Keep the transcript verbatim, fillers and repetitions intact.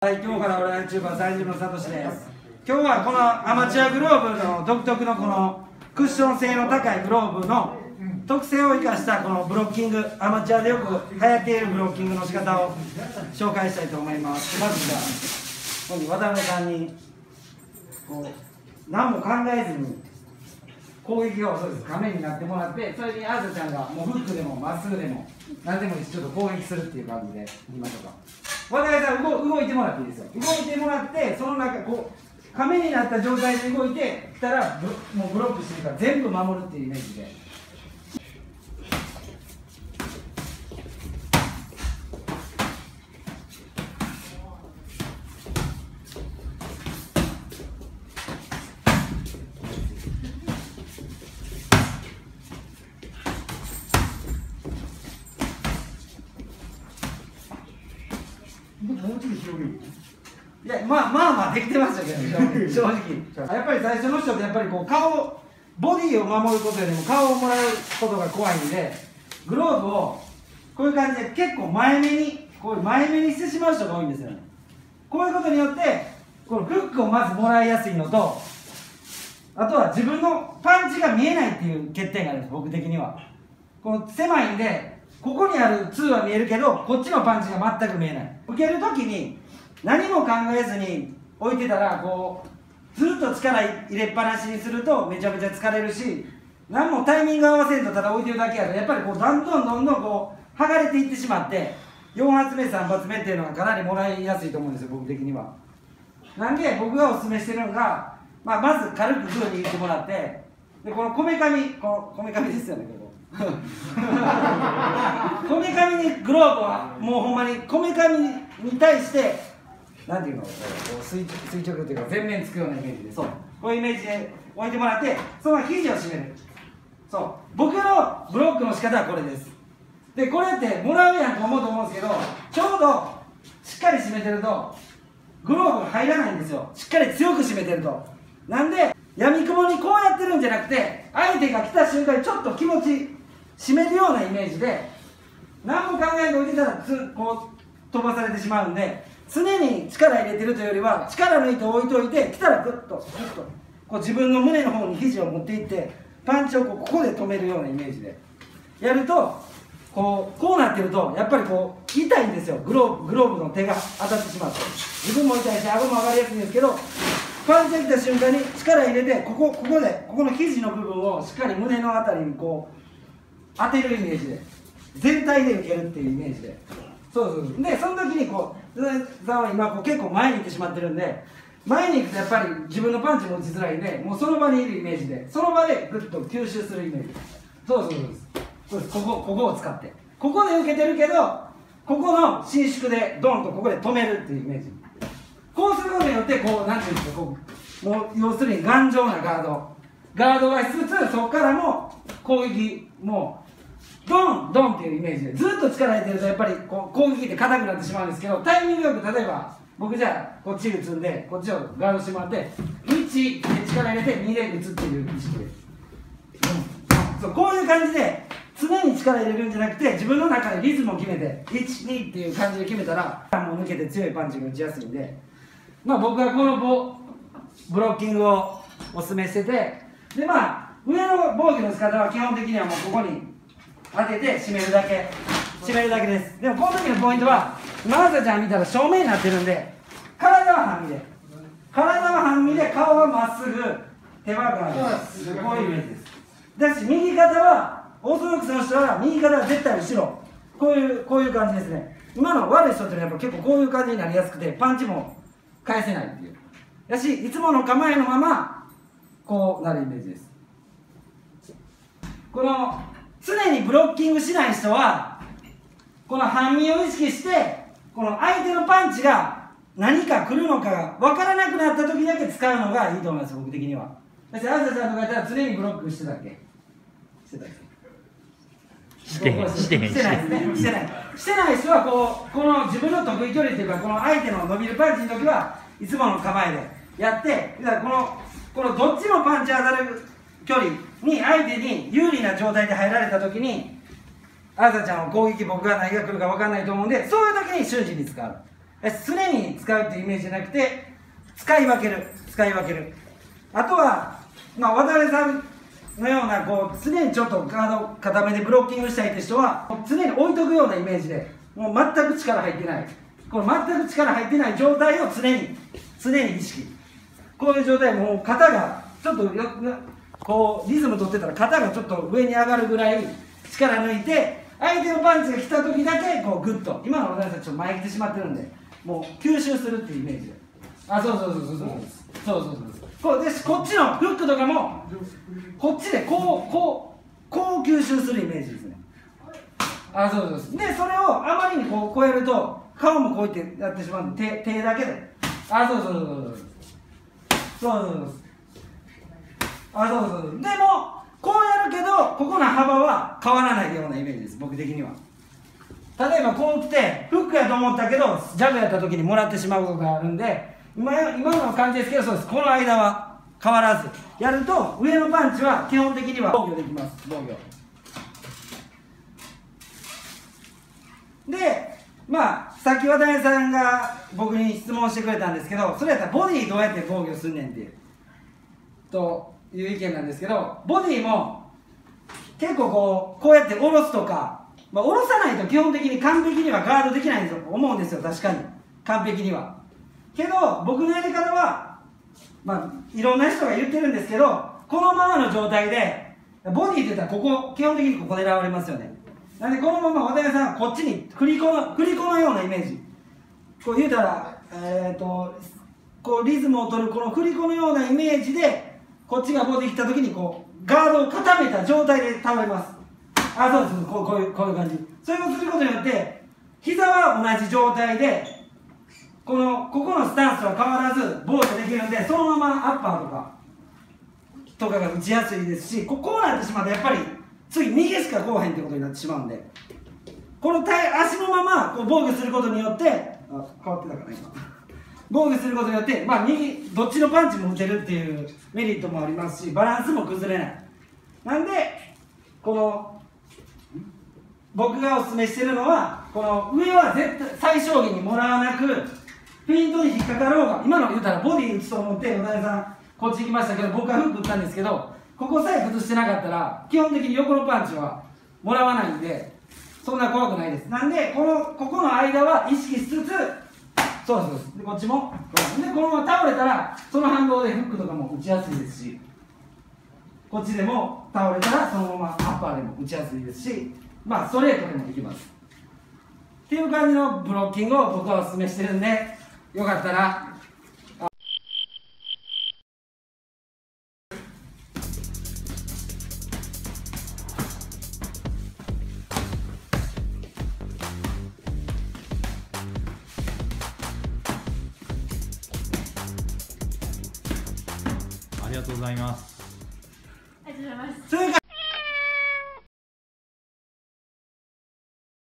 はい、今日から俺は ユーチューバー 最重のさとしです。今日はこのアマチュアグローブの独特のこのクッション性の高いグローブの特性を生かしたこのブロッキング、アマチュアでよく流行っているブロッキングの仕方を紹介したいと思います。まずじゃあ、渡辺さんにこう何も考えずに攻撃をそうです亀になってもらって、それにあずちゃんがもうフックでもまっすぐでも何でもいいし、ちょっと攻撃するっていう感じでいきましょうか。渡辺さん動、動いてもらっていいですよ。動いてもらって、その中こう亀になった状態で動いてきたらもうブロックしてるから全部守るっていうイメージで。もうちょっと広げる。いや、まあまあまあできてましたけど、ね、正直やっぱり最初の人ってやっぱりこう顔ボディを守ることよりも顔をもらうことが怖いんで、グローブをこういう感じで結構前目にこういう前目にしてしまう人が多いんですよね。こういうことによってこのフックをまずもらいやすいのと、あとは自分のパンチが見えないっていう欠点があるんです。僕的にはこの狭いんで、ここにあるツーは見えるけどこっちのパンチが全く見えない。受けるときに何も考えずに置いてたらこうずっと力入れっぱなしにするとめちゃめちゃ疲れるし、何もタイミング合わせんとただ置いてるだけやとやっぱりこうどんどんどんどんこう剥がれていってしまって、よん発目さん発目っていうのがかなりもらいやすいと思うんですよ、僕的には。なんで僕がおすすめしてるのが、まあ、まず軽くグーに入れてもらって、でこのこめかみ、このこめかみですよね、こここめかみにグローブはもうほんまにこめかみに対してなんていうの、こう垂直垂直っていうか全面つくようなイメージで、そうこういうイメージで置いてもらって、その肘を締める。そう僕のブロックの仕方はこれです。でこれってもらうやんと思うと思うんですけど、ちょうどしっかり締めてるとグローブが入らないんですよ。しっかり強く締めてると。なんで闇雲にこうやってるんじゃなくて、相手が来た瞬間にちょっと気持ち締めるようなイメージで、何も考えておいてたらつこう飛ばされてしまうんで、常に力入れてるというよりは力抜いて置いといて、来たらグッとグッとこう自分の胸の方に肘を持っていってパンチをこうここで止めるようなイメージでやると、こうこうなってるとやっぱりこう痛いんですよ。グローブグローブの手が当たってしまって、自分も痛いし顎も上がりやすいんですけど、パンチが来た瞬間に力入れて、ここここでここの肘の部分をしっかり胸のあたりにこう当てるイメージで、全体で受けるっていうイメージで、そうそうそう。でその時にこうさんは今こう結構前に行ってしまってるんで、前に行くとやっぱり自分のパンチも打ちづらいんで、もうその場にいるイメージで、その場でグッと吸収するイメージ。そうそうそうです。そうです。ここここを使って、ここで受けてるけどここの伸縮でドンとここで止めるっていうイメージ。こうすることによってこうなんていうんですか、こうもう要するに頑丈なガードガードがしつつ、そこからも攻撃もドンドンっていうイメージでずっと力入れてるとやっぱりこう攻撃って硬くなってしまうんですけど、タイミングよく例えば僕じゃあこっち打つんでこっちをガードしてもらって、いちで力入れてにで打つっていう意識で、うん、そうこういう感じで常に力入れるんじゃなくて、自分の中でリズムを決めていちにっていう感じで決めたらもう抜けて強いパンチが打ちやすいんで、まあ僕はこのボブロッキングをおすすめしてて、でまあ上の防御の仕方は基本的にはもうここに当てて締めるだけ締めるだけです。でもこの時のポイントは、今あさちゃん見たら正面になってるんで、体は半身で体は半身で顔はまっすぐ、手はガード、こういうイメージです。だし右肩はオーソドックスの人は右肩は絶対後ろ、こういうこういう感じですね。今の悪い人っていうのはやっぱ結構こういう感じになりやすくて、パンチも返せないっていうやし、いつもの構えのままこうなるイメージです。この常にブロッキングしない人はこの半身を意識して、この相手のパンチが何か来るのかが分からなくなった時だけ使うのがいいと思います、僕的には。だってあさちゃんとかやったら常にブロックしてたっけ、してたっけ、してへんしてへんしてないですね。してないしてない人はこうこの自分の得意距離っていうか、この相手の伸びるパンチの時はいつもの構えでやって、だからこのこのどっちもパンチ当たる距離に相手に有利な状態で入られた時に、あさちゃんは攻撃僕が何が来るか分かんないと思うんで、そういう時に瞬時に使う。 常に使うっていうイメージじゃなくて、使い分ける使い分ける。あとは、まあ、渡辺さんのようなこう常にちょっとガード固めでブロッキングしたいって人は常に置いとくようなイメージで、もう全く力入ってない、この全く力入ってない状態を常に常に意識、こういう状態、もう肩がちょっとよこうリズム取ってたら肩がちょっと上に上がるぐらい力抜いて、相手のパンチが来た時だけこうグッと、今の渡辺さんちょっと前来てしまってるんで、もう吸収するっていうイメージで、あ、そうそうそうそうそうそうそうそうこうで、こっちのフックとかもこっちでこうこうこう吸収するイメージですね。あ、そうそうそう。でそれをあまりにこう超えると顔もこうやってやってしまうんで、手手だけで、あ、そうそうそうそうそうそうそうそう、あ、そうそうそう。でもこうやるけどここの幅は変わらないようなイメージです、僕的には。例えばこう来てフックやと思ったけどジャブやった時にもらってしまうことがあるんで、今, 今の感じですけど、そうです、この間は変わらずやると上のパンチは基本的には防御できます。防御で、まあさっき渡辺さんが僕に質問してくれたんですけど、それやったらボディどうやって防御すんねんっていうという意見なんですけど、ボディも結構こうこうやって下ろすとか、まあ、下ろさないと基本的に完璧にはガードできないと思うんですよ。確かに完璧には。けど僕のやり方は、まあいろんな人が言ってるんですけど、このままの状態でボディって言ったらここ基本的にここで狙われますよね。なんでこのまま渡辺さんはこっちに振り子の振り子のようなイメージ、こう言うたらえっ、ー、とこうリズムを取るこの振り子のようなイメージで、こっちがボディ来た時にこうガードを固めた状態で倒れます。あ、そうです、こう、こういうこういう感じ。それをすることによって膝は同じ状態で、このここのスタンスは変わらず防御できるんで、そのままアッパーとかとかが打ちやすいですし、ここうなってしまうとやっぱり次右しかこうへんってことになってしまうんで、この足のままこう防御することによって、あ、変わってたかな今防御することによって、まあ、右どっちのパンチも打てるっていうメリットもありますし、バランスも崩れない。なんでこの僕がおすすめしてるのは、この上は絶対最小限にもらわなく、フェイントに引っかかろうが、今の言うたらボディ打つと思って渡辺さんこっち行きましたけど、僕はフック打ったんですけど、ここさえ崩してなかったら基本的に横のパンチはもらわないんで、そんな怖くないです。なんでこのここの間は意識しつつ、そうそうそう、でこっちもでこのまま倒れたらその反動でフックとかも打ちやすいですし、こっちでも倒れたらそのままアッパーでも打ちやすいですし、まあストレートでもできますっていう感じのブロッキングを僕はおすすめしてるんで、よかったらありがとうございます。 ありがとうございます。 それから